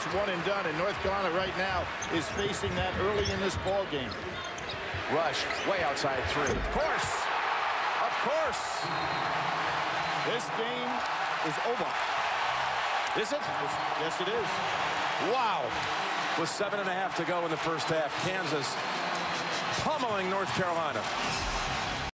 it's one and done, and North Carolina right now is facing that early in this ball game. Rush way outside 3. Of course. Of course. This game is over. Is it? Yes, it is. Wow. With 7.5 to go in the first half, Kansas pummeling North Carolina.